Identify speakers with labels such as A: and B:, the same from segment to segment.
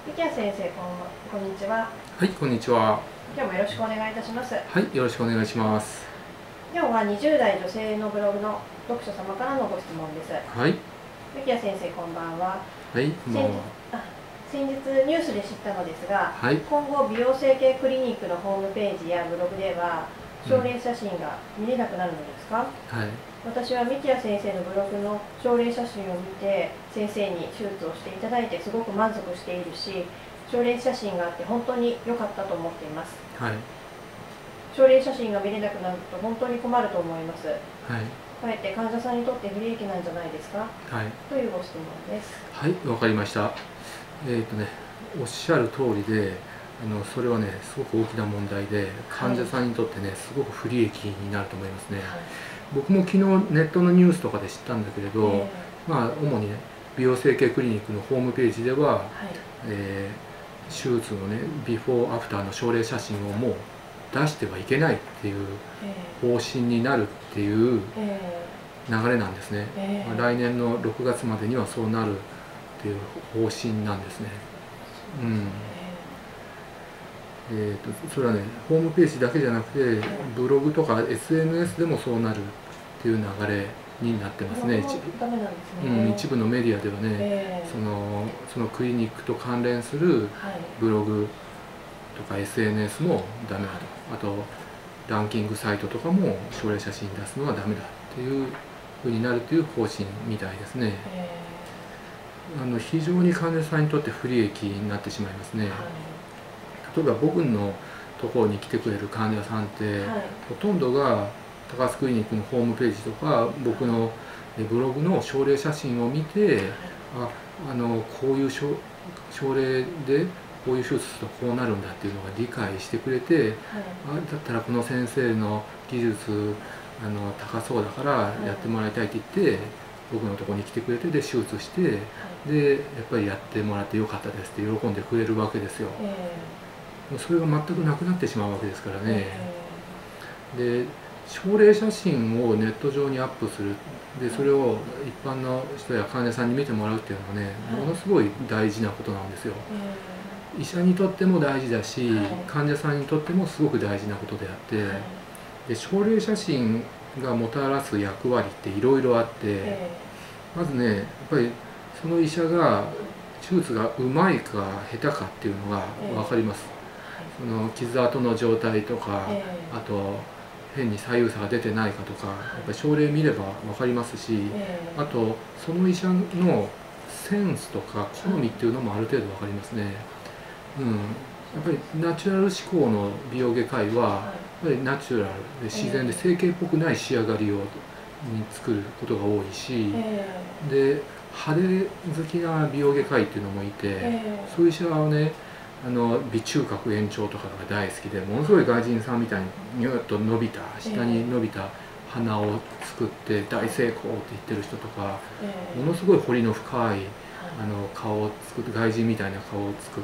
A: 関谷先生、こんにちは。
B: はい、こんにちは。
A: 今日もよろしくお願いいたします。
B: はい、よろしくお願いします。
A: 今日は20代女性のブログの読者様からのご質問です。
B: はい。
A: 関谷先生、こんばんは。
B: はい、こんばんは。
A: 先日ニュースで知ったのですが、
B: はい、
A: 今後美容整形クリニックのホームページやブログでは症例写真が見れなくなるのですか？
B: はい。
A: 私は三木谷先生のブログの症例写真を見て先生に手術をしていただいてすごく満足しているし、症例写真があって本当に良かったと思っています。
B: はい。
A: 症例写真が見れなくなると本当に困ると思います。
B: はい。
A: かえって患者さんにとって不利益なんじゃないですか？
B: はい。
A: というご質問です。
B: はい、わかりました。おっしゃる通りで、それはね、すごく大きな問題で、患者さんにとってね、すごく不利益になると思いますね。僕も昨日ネットのニュースとかで知ったんだけれど、主にね、美容整形クリニックのホームページでは、手術のね、ビフォーアフターの症例写真をもう出してはいけないっていう方針になるっていう流れなんですね。来年の6月までにはそうなるっていう方針なんですね。それはね、ホームページだけじゃなくて、ブログとか SNS でもそうなるっていう流れになってますね。一部のメディアではね、そのクリニックと関連するブログとか SNS もダメだと。あと、ランキングサイトとかも症例写真出すのはダメだっていうふうになるという方針みたいですね。非常に患者さんにとって不利益になってしまいますね。例えば僕のところに来てくれる患者さんって、ほとんどが高須クリニックのホームページとか僕のブログの症例写真を見て、こういう症例でこういう手術するとこうなるんだっていうのが理解してくれて、だったらこの先生の技術高そうだからやってもらいたいって言って僕のところに来てくれて、で手術して、でやっぱりやってもらってよかったですって喜んでくれるわけですよ。それが全くなくなってしまうわけですからね。で症例写真をネット上にアップする、でそれを一般の人や患者さんに見てもらうっていうのはね、ものすごい大事なことなんですよ。医者にとっても大事だし、患者さんにとってもすごく大事なことであって、で症例写真がもたらす役割っていろいろあって、まずね、やっぱりその医者が手術がうまいか下手かっていうのが分かります。その傷跡の状態とか、あと変に左右差が出てないかとか、やっぱり症例見れば分かりますし、あとその医者のセンスとか好みっていうのもある程度分かりますね。やっぱりナチュラル志向の美容外科医はやっぱりナチュラルで自然で整形っぽくない仕上がりに作ることが多いし、で派手好きな美容外科医っていうのもいて、そういう医者はね、鼻中隔延長とかが大好きで、ものすごい外人さんみたいにニューッと伸びた下に伸びた鼻を作って大成功って言ってる人とか、ものすごい彫りの深い顔を作って、外人みたいな顔を作って、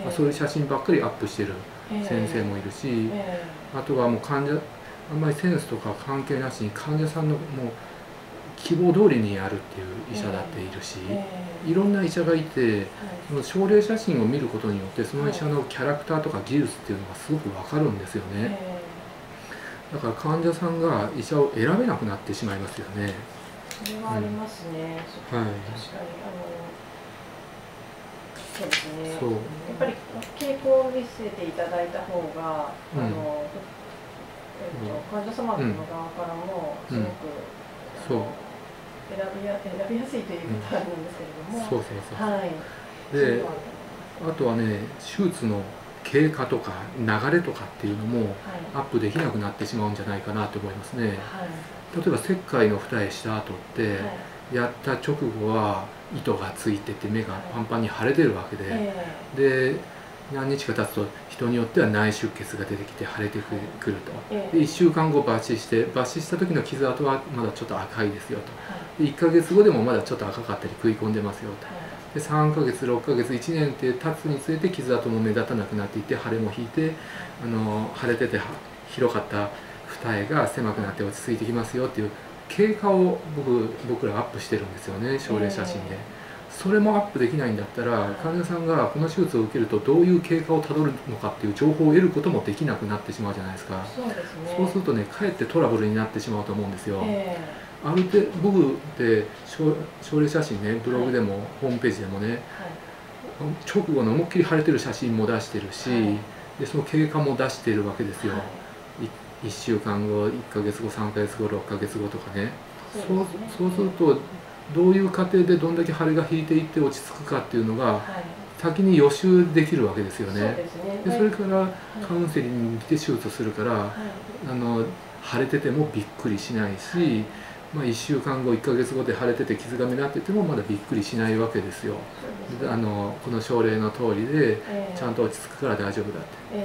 B: そういう写真ばっかりアップしてる先生もいるし、あとはもうあんまりセンスとか関係なしに患者さんのもう希望通りにやるっていう医者だっているし、いろんな医者がいて、その症例写真を見ることによってその医者のキャラクターとか技術っていうのがすごく分かるんですよね。だから患者さんが医者を選べなくなってしまいますよね。
A: それはありますね。確かにそうですね。やっぱり傾向を見せていただいた方が、患者様の側からもすごく選びやすいということなんですけれども。で、
B: あとはね、手術の経過とか流れとかっていうのもアップできなくなってしまうんじゃないかなと思いますね。例えば切開の二重した後って、やった直後は糸がついてて目がパンパンに腫れてるわけで、何日か経つと人によっては内出血が出てきて腫れてくると。で1週間後抜歯した時の傷跡はまだちょっと赤いですよと。で1ヶ月後でもまだちょっと赤かったり食い込んでますよと。で3ヶ月6ヶ月1年って経つにつれて傷跡も目立たなくなっていって、腫れも引いて腫れてて広かった二重が狭くなって落ち着いてきますよっていう経過を僕らアップしてるんですよね、症例写真で。 それもアップできないんだったら、患者さんがこの手術を受けるとどういう経過をたどるのかっていう情報を得ることもできなくなってしまうじゃないですか。
A: そうですね。
B: そうするとね、かえってトラブルになってしまうと思うんですよ。ある程度僕で症例写真ね、ブログでも、ホームページでもね、直後の思いっきり腫れてる写真も出してるし、でその経過も出しているわけですよ。1週間後、1ヶ月後、3ヶ月後、6ヶ月後とかね。そうするとどういう過程でどんだけ腫れが引いていって落ち着くかっていうのが先に予習できるわけですよね。それからカウンセリングに来て手術するから腫れててもびっくりしないし、1週間後1ヶ月後で腫れてて傷が目立っててもまだびっくりしないわけですよ。この症例の通りでちゃんと落ち着くから大丈夫だって。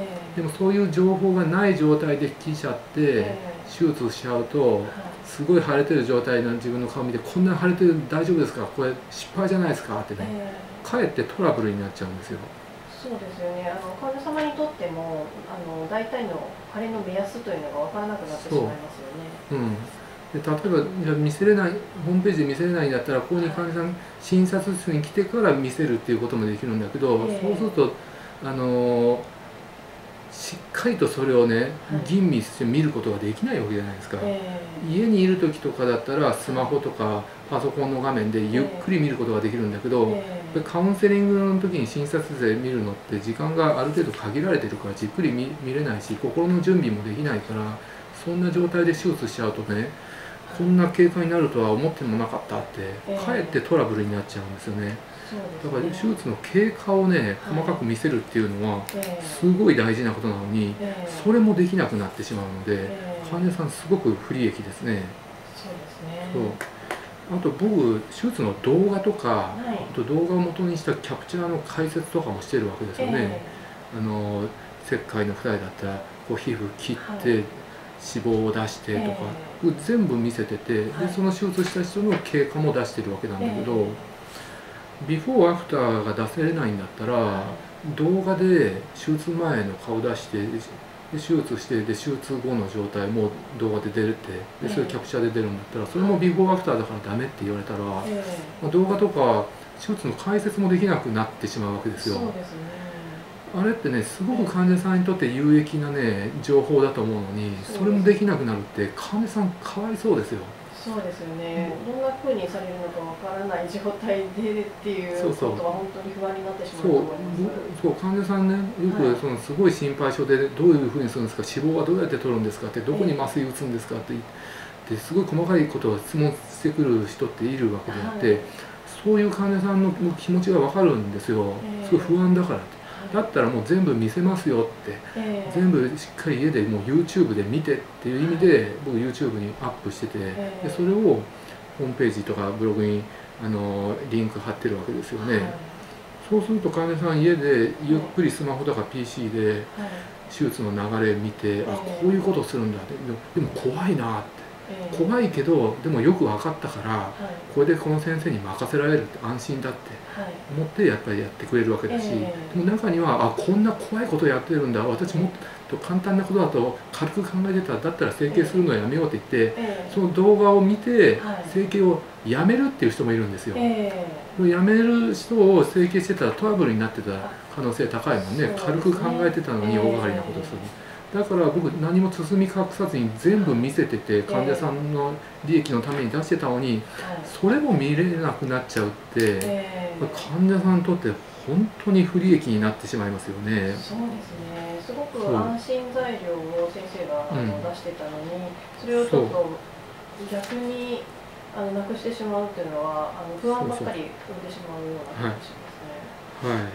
B: でもそういう情報がない状態で来ちゃって手術しちゃうと、すごい腫れてる状態の自分の顔見て、こんなに腫れてる大丈夫ですか、これ失敗じゃないですかってね、かえってトラブルになっちゃうんですよ。
A: そうですよね。患者様にとっても大体の腫れの目安というのが分からなくなってしまいますよね。
B: で例えばじゃあ見せれない、ホームページで見せれないんだったら、ここに患者さん診察室に来てから見せるっていうこともできるんだけど、そうするとしっかりとそれをね、吟味して見ることができないわけじゃないですか。家にいる時とかだったらスマホとかパソコンの画面でゆっくり見ることができるんだけど、カウンセリングの時に診察室で見るのって時間がある程度限られてるからじっくり見れないし、心の準備もできないから、そんな状態で手術しちゃうとね、こんな経過になるとは思ってもなかったって、かえってトラブルになっちゃうんですよね。だから手術の経過をね、細かく見せるっていうのはすごい大事なことなのに、それもできなくなってしまうので、患者さんすごく不利益ですね。そう、あと僕手術の動画とか、あと動画を元にしたキャプチャーの解説とかもしてるわけですよね。切開の二重だったらこう皮膚切って脂肪を出してとか、全部見せてて、でその手術した人の経過も出してるわけなんだけど、ビフォーアフターが出せれないんだったら、動画で手術前の顔出して、で手術して、で手術後の状態も動画で出るって、でそれキャプチャーで出るんだったら、それもビフォーアフターだからダメって言われたら、動画とか手術の解説もできなくなってしまうわけですよ。あれってね、すごく患者さんにとって有益なね情報だと思うのに、それもできなくなるって患者さんかわいそうですよ。
A: そうですよね。どんな風にされるのかわからない状態でっていうことは本当に不安になってしまうと思います。
B: そう、患者さんね、よくすごい心配性で、どういうふうにするんですか、脂肪はどうやって取るんですかって、どこに麻酔打つんですかって言って、すごい細かいことを質問してくる人っているわけであって、そういう患者さんの気持ちがわかるんですよ。すごい不安だからって。だったらもう全部見せますよって、全部しっかり家でもう YouTube で見てっていう意味で僕 YouTube にアップしてて、でそれをホームページとかブログにリンク貼ってるわけですよね。そうすると患者さん家でゆっくりスマホとか PC で手術の流れ見て、あ、こういうことするんだって、でも怖いなって。怖いけどでもよく分かったから、これでこの先生に任せられるって安心だって思ってやっぱりやってくれるわけだし、でも中にはこんな怖いことやってるんだ、私もっと簡単なことだと軽く考えてた、だったら整形するのやめようって言って、その動画を見て整形をやめるっていう人もいるんですよ。やめる人を整形してたらトラブルになってた可能性高いもんね。軽く考えてたのに大掛かりなことする。だから僕何も包み隠さずに全部見せてて、患者さんの利益のために出してたのに、それも見れなくなっちゃうって、患者さんにとって本当に不利益になってしまいますよね。
A: そうですね。すごく安心材料を先生が出してたのに、それをちょっと逆になくしてしまうっていうのは不安ばっかり生んでしまうような気がしますね。
B: はい。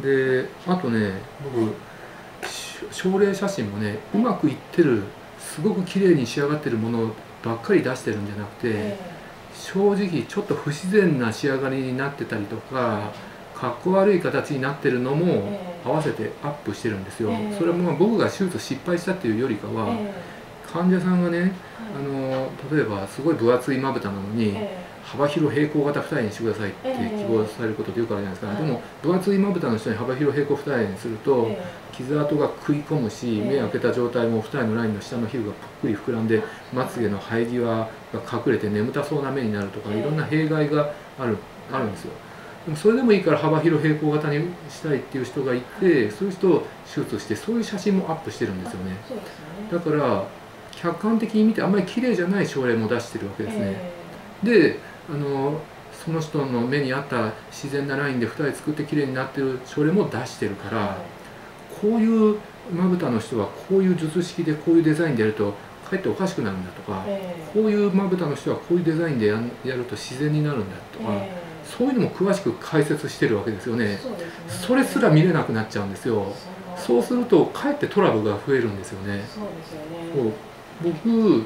B: で、あとね、僕症例写真もね、うまくいってる、すごく綺麗に仕上がってるものばっかり出してるんじゃなくて、正直ちょっと不自然な仕上がりになってたりとか、かっこ悪い形になってるのも合わせてアップしてるんですよ。それも僕が手術失敗したっていうよりかは、患者さんがね、例えばすごい分厚いまぶたなのに、幅広平行型二重にしてくださいって希望されることってよくあるじゃないですか。でも分厚いまぶたの人に幅広平行二重にすると傷跡が食い込むし、目開けた状態も二重のラインの下の皮膚がぷっくり膨らんで、まつげの生え際が隠れて眠たそうな目になるとか、いろんな弊害があるあるんですよ。でもそれでもいいから幅広平行型にしたいっていう人がいて、そういう人を手術してそういう写真もアップしてるんですよね。だから客観的に見てあんまり綺麗じゃない症例も出してるわけですね。でその人の目に合った自然なラインで二重作って綺麗になってる症例も出してるから、こういうまぶたの人はこういう術式でこういうデザインでやるとかえっておかしくなるんだとか、こういうまぶたの人はこういうデザインでやると自然になるんだとか、そういうのも詳しく解説してるわけですよね。それすら見れなくなっちゃうんですよ。そうするとかえってトラブルが増えるんですよね。そう僕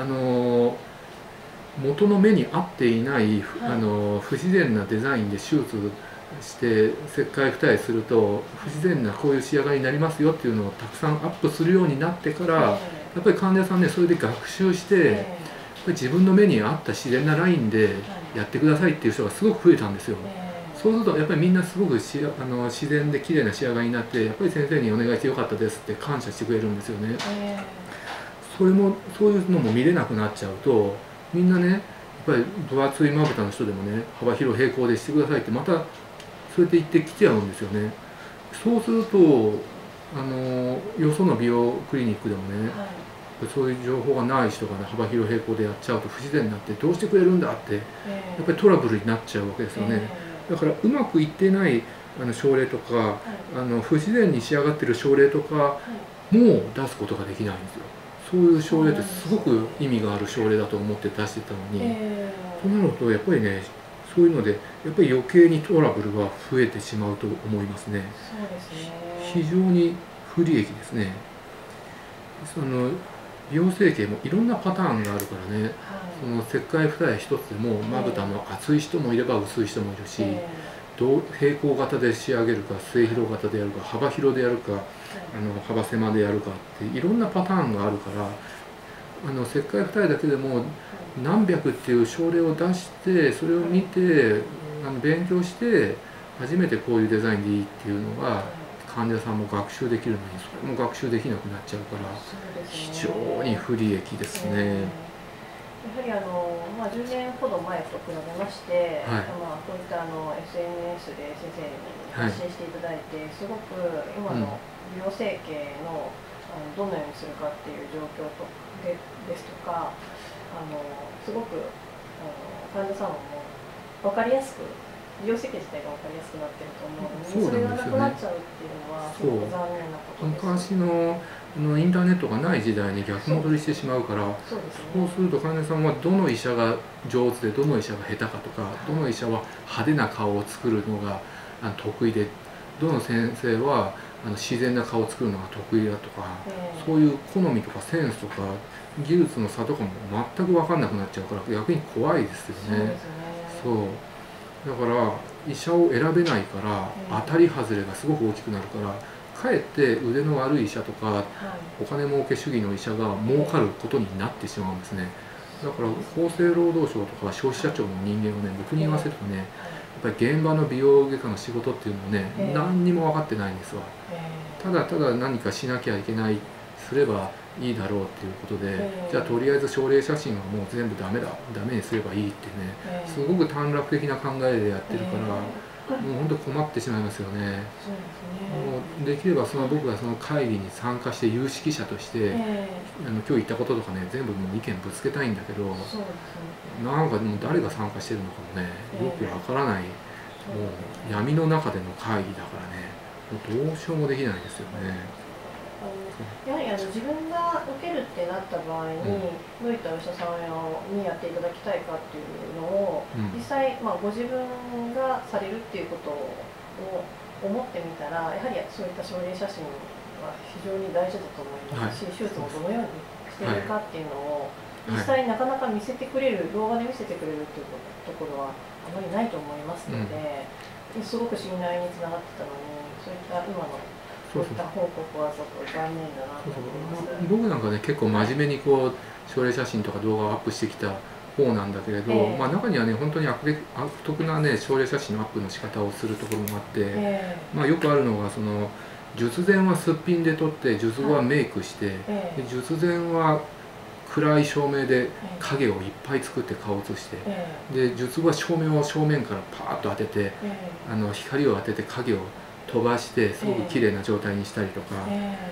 B: 元の目に合っていない不自然なデザインで手術して切開二重すると不自然なこういう仕上がりになりますよっていうのをたくさんアップするようになってから、やっぱり患者さんねそれで学習して、やっぱり自分の目に合った自然なラインでやってくださいっていう人がすごく増えたんですよ。そうするとやっぱりみんなすごく自然で綺麗な仕上がりになって、やっぱり先生にお願いしてよかったですって感謝してくれるんですよね。そういうのも見れなくなっちゃうと、みんなねやっぱり分厚いまぶたの人でもね幅広平行でしてくださいってまたそうやって言ってきちゃうんですよね。そうするとよその美容クリニックでもね、そういう情報がない人がね幅広平行でやっちゃうと不自然になってどうしてくれるんだってやっぱりトラブルになっちゃうわけですよね。だからうまくいってない症例とか不自然に仕上がってる症例とかも出すことができないんですよ。そういう症例ってすごく意味がある症例だと思って出してたのに、そうなるとやっぱりねそういうのでやっぱり余計にトラブルが増えてしまうと思いますね。非常に不利益ですね。美容整形もいろんなパターンがあるからね、その切開二重一つでもまぶたの厚い人もいれば薄い人もいるし、平行型で仕上げるか末広型でやるか幅広でやるか幅狭でやるかっていろんなパターンがあるから、切開二重だけでも何百っていう症例を出してそれを見て勉強して初めてこういうデザインでいいっていうのが患者さんも学習できるのに、それも学習できなくなっちゃうから非常に不利益ですね。
A: やはり10年ほど前と比べまして、こういったSNS で先生に発信していただいて、すごく今の美容整形のどのようにするかっていう状況ですとか、すごく患者さんも分かりやすく美容整形自体が分かりやすくなってると思うので、それがなくなっちゃうっていうのはすごく残念なことです。
B: 昔のインターネットがない時代に逆戻りしてしまうから、そうすると患者さんはどの医者が上手でどの医者が下手かとか、どの医者は派手な顔を作るのが得意でどの先生は自然な顔を作るのが得意だとか、そういう好みとかセンスとか技術の差とかも全く分かんなくなっちゃうから逆に怖いですよね。そうだから医者を選べないから当たり外れがすごく大きくなるから、かえって腕の悪い医者とかお金儲け主義の医者が儲かることになってしまうんですね。だから厚生労働省とか消費者庁の人間をね僕に言わせるとね、やっぱり現場の美容外科の仕事っていうのをね何にも分かってないんですわ。ただただ何かしなきゃいけないすればいいだろうっていうことで、じゃあとりあえず症例写真はもう全部ダメにすればいいってね、すごく短絡的な考えでやってるから、もう本当困ってしまいますよね。もうできれば僕がその会議に参加して有識者として、今日言ったこととかね全部もう意見ぶつけたいんだけど、なんかもう誰が参加してるのかもねよくわからない、もう闇の中での会議だからね、もうどうしようもできないですよね。
A: やはり自分が受けるってなった場合に、どういったお医者さんにやっていただきたいかっていうのを、実際、ご自分がされるっていうことを思ってみたら、やはりそういった症例写真は非常に大事だと思いますし、手術もどのようにしているかっていうのを実際なかなか見せてくれる、動画で見せてくれるっていうところはあまりないと思いますので、すごく信頼につながってたのに、そういった今のそういった報告はちょっと残念だなと思います。
B: 僕なんかね結構真面目にこう症例写真とか動画をアップしてきた方なんだけれど、中にはね本当に悪徳なね症例写真のアップの仕方をするところもあって、よくあるのが術前はすっぴんで撮って術後はメイクして、術前は暗い照明で影をいっぱい作って顔を映して、で術後は照明を正面からパーッと当てて、光を当てて影を飛ばしてすごく綺麗な状態にしたりとか、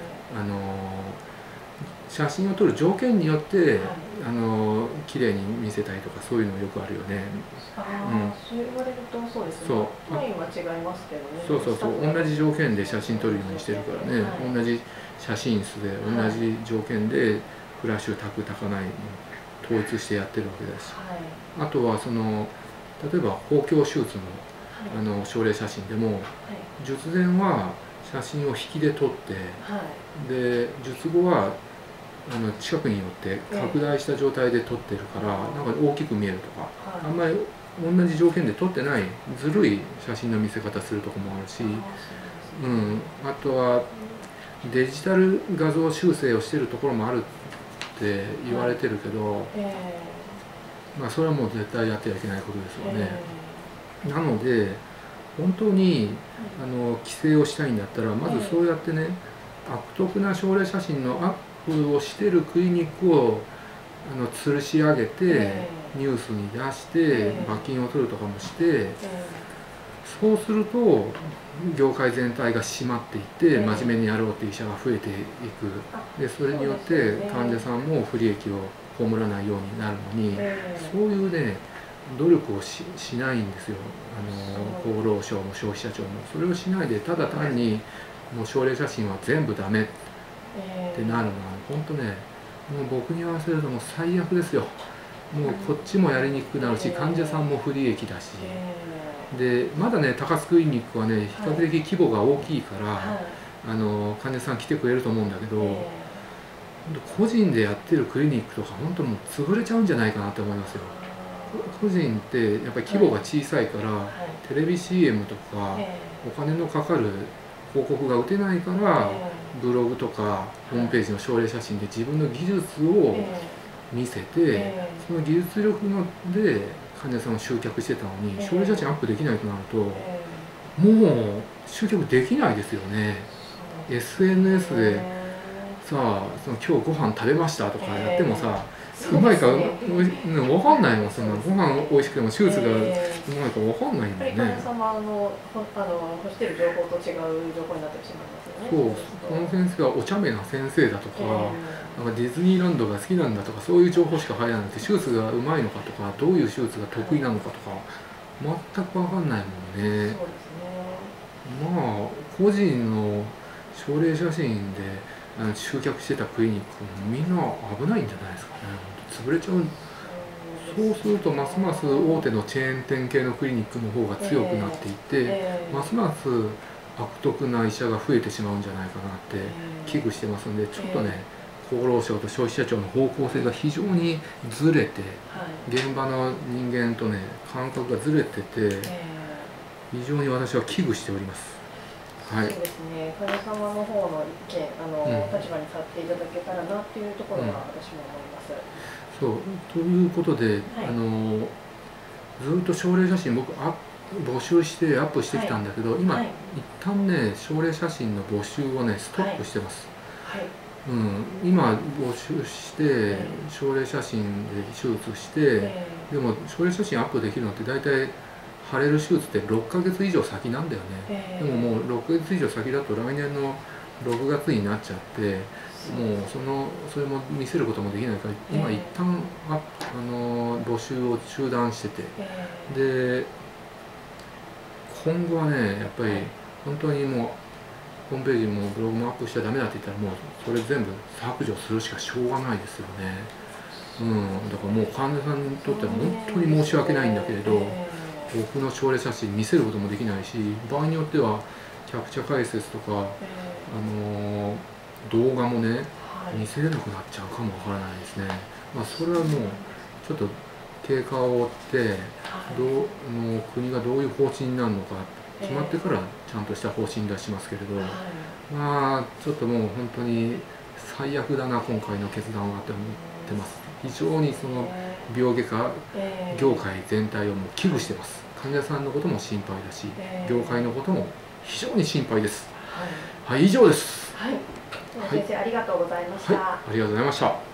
B: 写真を撮る条件によって綺麗に見せたりとか、そういうのよくあるよね。
A: そう言われるとそうですね。単位は違いますけどね。
B: そう同じ条件で写真撮るようにしてるからね。同じ写真室で同じ条件でフラッシュ焚く焚かない統一してやってるわけだし、あとは例えば包協手術の症例写真でも、術前は写真を引きで撮って、で術後は近くによって拡大した状態で撮ってるから、なんか大きく見えるとか、あんまり同じ条件で撮ってないずるい写真の見せ方するとこもあるし、あとはデジタル画像修正をしてるところもあるって言われてるけど、まあそれはもう絶対やってはいけないことですよね。なので本当に規制をしたいんだったら、まずそうやってね、悪徳な症例写真のアップをしてるクリニックを吊るし上げてニュースに出して罰金を取るとかもして、そうすると業界全体が締まっていって真面目にやろうっていう医者が増えていく。でそれによって患者さんも不利益を被らないようになるのに、そういうね努力をしないんですよ。厚労省も消費者庁もそれをしないで、ただ単にもう症例写真は全部ダメってなるのは本当ね、もう僕に言わせるともう最悪ですよ。もうこっちもやりにくくなるし、患者さんも不利益だし、でまだね高須クリニックはね比較的規模が大きいから、患者さん来てくれると思うんだけど、個人でやってるクリニックとか本当もう潰れちゃうんじゃないかなと思いますよ。個人ってやっぱり規模が小さいから、テレビ CM とかお金のかかる広告が打てないから、ブログとかホームページの症例写真で自分の技術を見せて、その技術力で患者さんを集客してたのに、症例写真アップできないとなると、もう集客できないですよね。SNS でさ、今日ご飯食べましたとかやってもさ、うまいか分かんないもん。そんなご飯美味しくても手術がうまいか分かんないんだよね。
A: 患者様欲してる情報と違う情報になってしまいますよね。
B: この先生はお茶目な先生だとか、なんかディズニーランドが好きなんだとか、そういう情報しか入らなくて、手術がうまいのかとか、どういう手術が得意なのかとか全く分かんないもんね。まあ個人の症例写真で集客してたクリニックもみんな危ないんじゃないですかね。潰れちゃう。そうするとますます大手のチェーン店系のクリニックの方が強くなっていって、ますます悪徳な医者が増えてしまうんじゃないかなって危惧してますんで、ちょっとね厚労省と消費者庁の方向性が非常にずれて、現場の人間とね感覚がずれてて、非常に私は危惧しております。
A: そうですね、患者様の方の意見、立場に立っていただけたらなっていうところは私も思います。
B: そうということで、ずっと症例写真僕募集してアップしてきたんだけど、今、一旦ね症例写真の募集をねストップしてます。今募集して症例写真で手術して、でも症例写真アップできるのって大体腫れる手術って6ヶ月以上先なんだよね。でももう6ヶ月以上先だと来年の6月になっちゃって、もうそれも見せることもできないから、今一旦募集を中断してて、で今後はねやっぱり本当にもうホームページもブログもアップしちゃダメだって言ったら、もうそれ全部削除するしかしょうがないですよね。だからもう患者さんにとっては本当に申し訳ないんだけれど、僕の症例写真見せることもできないし、場合によってはキャプチャ解説とか動画もね見せれなくなっちゃうかもわからないですね。それはもうちょっと経過を追って国がどういう方針になるのか決まってからちゃんとした方針出しますけれど、ちょっともう本当に最悪だな今回の決断はって思ってます。非常にその病外科業界全体をもう危惧してます。患者さんのことも心配だし、業界のことも非常に心配です。以上です。
A: 先生、ありがとうございました。
B: ありがとうございました。